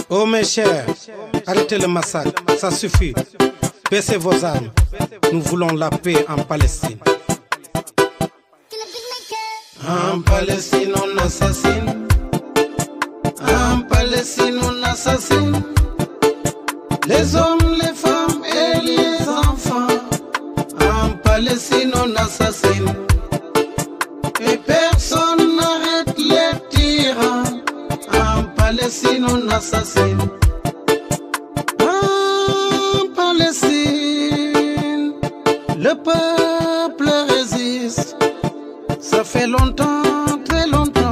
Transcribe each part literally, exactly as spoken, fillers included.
Oh mes chers, arrêtez le massacre, ça suffit. Baissez vos armes. Nous voulons la paix en Palestine. En Palestine on assassine. En Palestine on assassine. Les hommes, les femmes et les enfants. En Palestine on assassine. Et personne n'arrête les tyrans. En Palestine on assassine. En Palestine, le peuple résiste. Ça fait longtemps, très longtemps,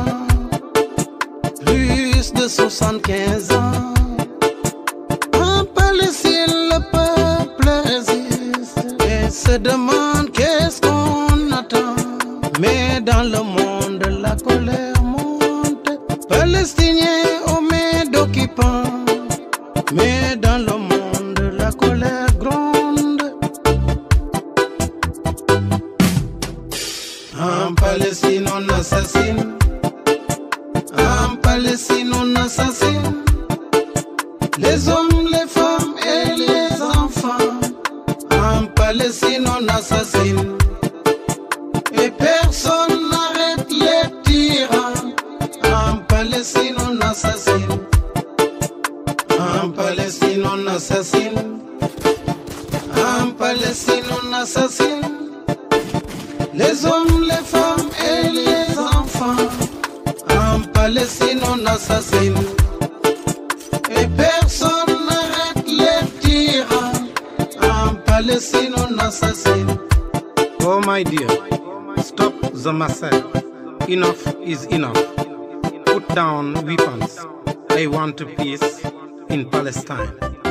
plus de soixante-quinze ans. En Palestine, le peuple résiste et se demande qu'est-ce qu'on attend. Mais dans le monde, la colère monte. Palestiniens aux mains d'occupants. Mais dans le monde, la colère gronde. En Palestine, on assassine. En Palestine, on assassine. Les hommes, les femmes et les enfants. En Palestine, on assassine. Et personne n'arrête les tyrans. En Palestine, on assassine. En Palestine, on assassine. En Palestine, on assassine. Les hommes, les femmes et les enfants. En Palestine, on assassine. Et personne n'arrête les tyrans. En Palestine, on assassine. Oh my dear, stop the massacre. Enough is enough. Put down weapons. I want peace in Palestine.